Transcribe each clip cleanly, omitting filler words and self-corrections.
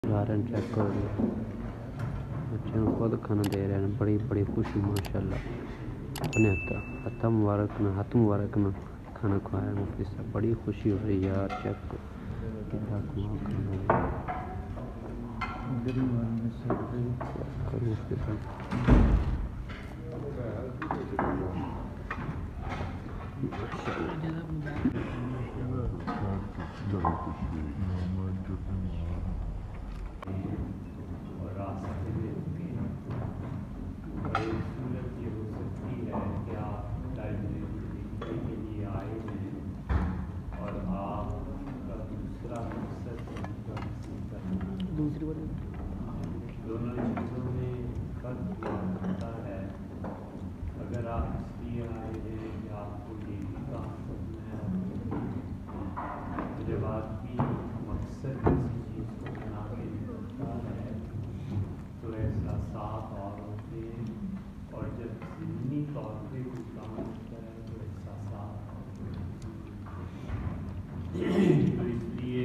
گارن check کرو بچے کو خود کھانا دے رہے ہیں، بڑی بڑی خوشی ماشاءاللہ. اپنے ہاتھ مبارک میں کھانا کھوایا مفتی صاحب، بڑی خوشی ہو رہی یار. چیک کرو کتنا کھانا کرو مفتی صاحب. دوسری بات دونوں چیزوں میں فرق ہوتا ہے. اگر آپ اس لیے آئے ہیں کہ آپ کو یہ بھی کام کرنا ہے، جب آدمی مقصد کسی چیز کو بنا کے نکلتا ہے تو احساسات اور ہوتے ہیں، اور جب ذہنی طور پہ کوئی کام ہوتا ہے تو احساسات اور ہوتے ہیں. تو اس لیے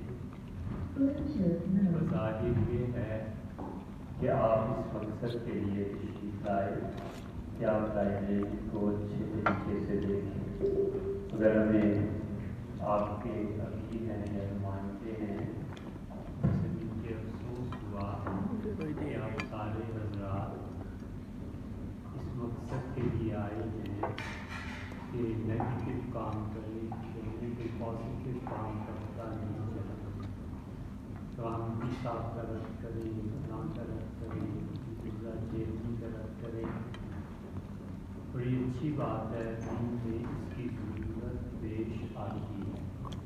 بظاہر یہ ہے کہ آپ اس مقصد کے لیے تشریف لائے کہ آپ لائبریری کو اچھے طریقے سے دیکھیں. اگر ہمیں آپ کے عقید ہیں یا مانتے ہیں، جیسے مجھے افسوس ہوا کہ آپ سارے حضرات اس مقصد کے لیے آئے ہیں کہ نیگیٹو کام کریں، کہنے کہ پازیٹیو کام کا پتہ نہیں چلا. تو ہم بھی صاحب کا رد کریں، فلاں کا رد کریں، مرزا جیلنی کا رد کریں. بڑی اچھی بات ہے، دین میں اس کی ضرورت پیش آتی ہے.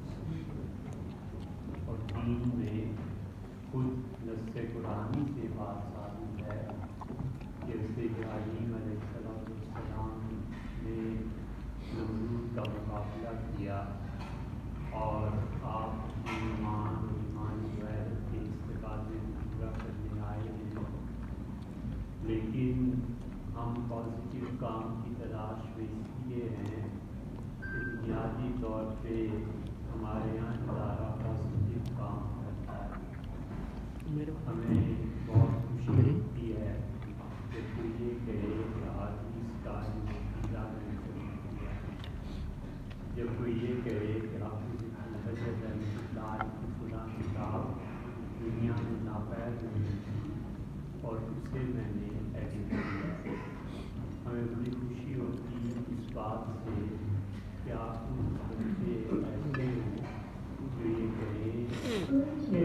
اور دین میں خود نص قرآنی سے بات ثابت ہے کہ ابراہیم علیہ السلام نے نمرود کا مقابلہ کیا اور آپ ایمان غیرت کے استقاضے پورا کرنے آئے ہیں. لیکن ہم پازیٹیو کام کی تلاش میں اس لیے ہیں کہ بنیادی طور پہ ہمارے یہاں ادارہ پازیٹیو کام کرتا ہے. ہمیں بہت خوشی ہوتی ہے کہ کوئی یہ کہے کہ آدمی اس کام میں پیلا نہیں کرنا کیا. جب کوئی یہ کہے کہ آپ حضرت اللہ کی خدا کتاب دنیا میں ناپید نہیں تھی اور اسے میں نے ایڈٹ کیا. ہمیں بڑی خوشی ہوتی ہے اس بات سے کہ آپ کچھ بچے ایسے ہوں جو یہ کہیں کہ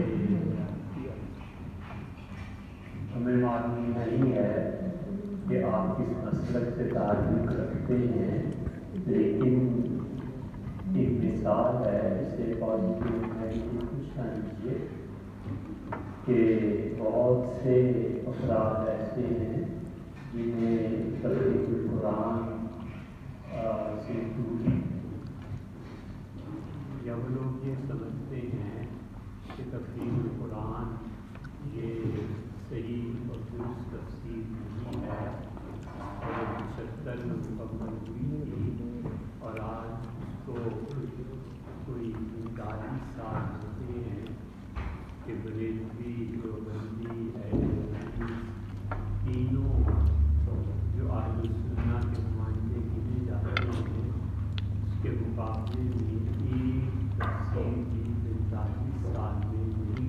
ہمیں معلوم نہیں ہے کہ آپ کس مسلک سے تعلق رکھتے ہیں، لیکن ایک مثال ہے اسے پازیٹیو نیگیٹو کچھ نہ لیجیے کہ بہت سے افراد ایسے ہیں جنہیں تفسیر القرآن سے دوری، یا وہ لوگ یہ سمجھتے ہیں کہ تفسیر القرآن یہ صحیح اور درست تفسیر نہیں ہے، اور 75 میں مکمل ہوئی تھی اور آج اس کو کوئی 39 سال ہوتے ہیں کہ بریلوی دیوبندی تینوں جو اہل سنہ کے نمائندے گنے جاتے ہیں اس کے مقابلے میں ایک تفسیر بھی 45 سال میں نہیں.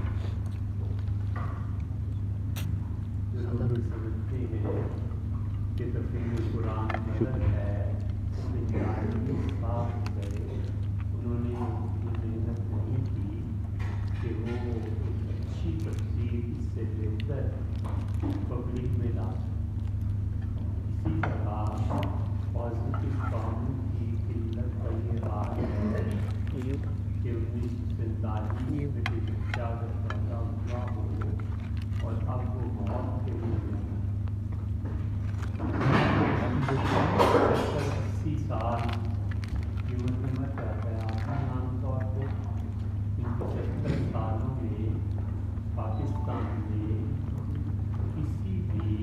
جو لوگ سمجھتے ہیں کہ تفسیر قرآن غلط ہے، اس میں 40 سال ہو گئے، انہوں نے یہ محنت نہیں کی کہ وہ ایک اچھی تفسیر اس سے بہتر پبلک میں لا سکیں. اسی طرح پازیٹیو کاموں کی قلت کا یہ حال ہے کہ 1947 میں کوئی بچہ اگر پیدا ہوا ہو اور اب وہ موت کے لیے 80 سال کی عمر میں مر جاتا ہے. عام طور پہ ان 75 سالوں میں پاکستان میں کسی بھی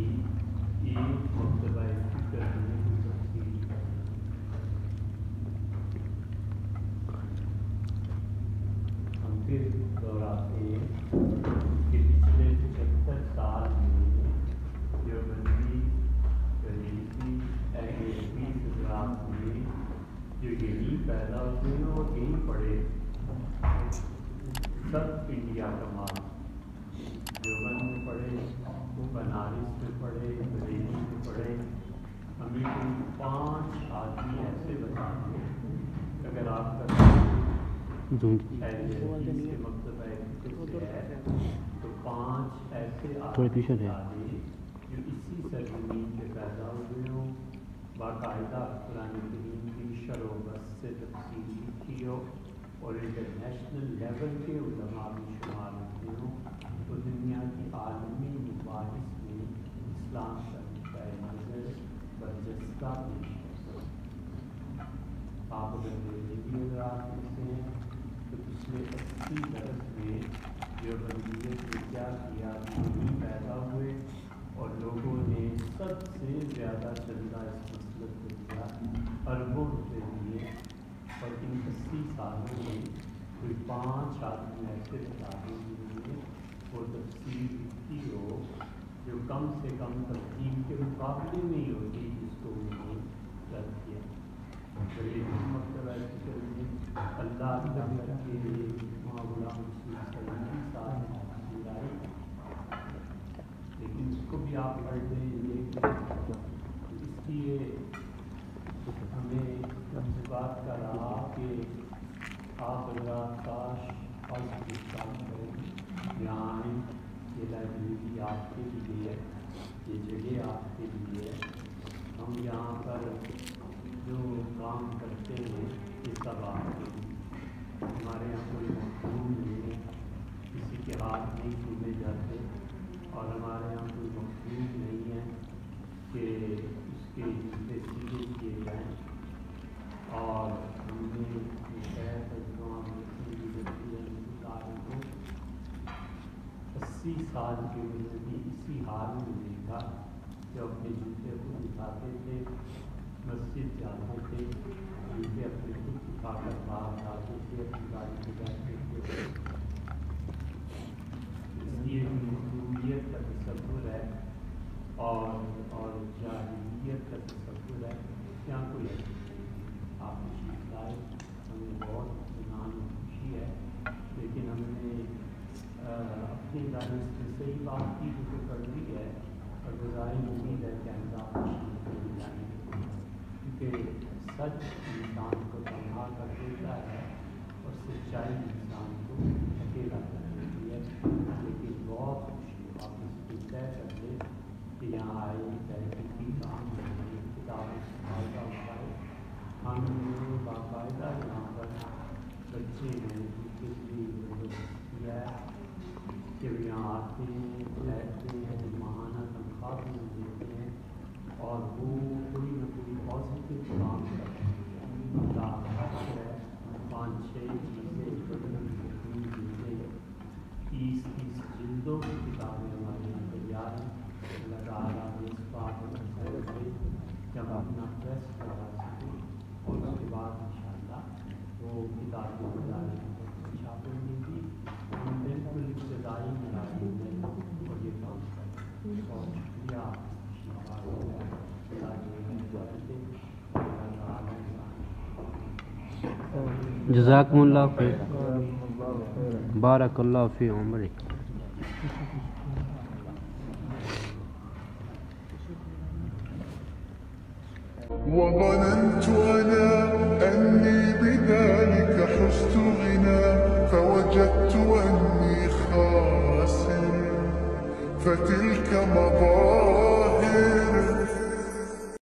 علماء دیوبند میں پڑھے، بنارس میں پڑھے، بریلی میں پڑھے، ہمیں کوئی 5 آدمی ایسے بتا دیں اگر آپ کا مکتبہ ہے تو 5 ایسے آدمی بتا دیں جو اسی سرزمین پہ پیدا ہوئے ہوں، باقاعدہ قرآن کریم کی شرح و بسط سے تفسیر لکھی ہو اور انٹرنیشنل لیول کے علماء بھی شمار ہوتے ہوں، تو دنیا کی عالمی مباحث میں اسلام کا نقطۂ نظر برجستہ پیش کر سکتے۔ آپ اگر دیکھیے حضرات میں سے ہیں تو پچھلے 80 برس میں دیوبندیت نے کیا کیا، دین پیدا ہوئے اور لوگوں نے سب سے زیادہ چندہ اس مسلک کو دیا، اربوں روپے دیے، اور ان 80 سالوں میں کوئی 5 آدمی ایسے بتا دیں جنہوں نے وہ تفسیر لکھی ہو جو کم سے کم ترتیب کے مقابلے میں ہی ہوتی جس کو انہوں نے رد کیا۔ مکتبہ اللہ تعالیٰ کے غلام سلیم صاحب نے، لیکن اس کو بھی آپ پڑھ لیں، اس لیے ہمیں اس بات کا رہا کہ آپ حضرات کاش اور کام کریں، یہاں آئیں، یہ لائبریری آپ کے لیے ہے، یہ جگہ آپ کے لیے ہے، ہم یہاں پر جو کام کرتے ہیں یہ سب آپ کے لیے، ہمارے یہاں کوئی مخدوم نہیں ہے، کسی کے ہاتھ نہیں چھوڑے جاتے، اور ہمارے یہاں کوئی مخدوم نہیں ہے کہ اس کے جوتے سیدھے کیے جائیں، اور ہم نے شہر کو 80 سال کی عمر میں اسی حال میں دیکھا، جو اپنے جوتے کو دکھاتے تھے، مسجد جاتے تھے، جوتے اپنے خود دکھا کر باہر جاتے تھے، اپنی گاڑی میں جاتے تھے۔ اس لیے مظلومیت کا تصور ہے اور جاہلیت کا تصور ہے، یہاں کوئی ایسی نہیں۔ آپ تشریف لائے، ہمیں بہت اطمینان و خوشی ہے، لیکن ہم نے اپنی دانش میں صحیح بات کی جو کر لی ہے، اور بظاہر امید ہے کہ ہم آپ تشریف لے جائیں گے، کیونکہ سچ انسان کو تنہا کر دیتا ہے اور سچائی انسان کو اکیلا کر دیتی ہے، لیکن بہت خوشی آپ اس کو طے کر لیں کہ یہاں آئے تحقیقی کام کریں، کتاب فائدہ اٹھائے۔ ہم نے باقاعدہ یہاں پر بچے ہیں جن کے لیے بندوبست کیا ہے کہ وہ یہاں آتے ہیں، بیٹھتے ہیں، ماہانہ تنخواہ بھی دیتے ہیں، اور وہ کوئی نہ کوئی پازیٹیو کام کرتے ہیں۔ اللہ ہے 5-6 چیزیں، 30 جلدوں کی کتابیں ہمارے یہاں تیار ہیں۔ اللہ تعالیٰ نے اس بات کو کہ ہم اپنا پریس کروا سکیں، اور اس کے بعد انشاءاللہ وہ کتابیں چھاپیں گے بھی، ہم بالکل ابتدائی مراحل میں اور یہ کام کریں۔ بہت شکریہ جزاکم اللہ خیر، بارک اللہ فی عمرک۔ وظننت أنا أني بذلك حزت غنى، فوجدت أني خاسر، فتلك مضى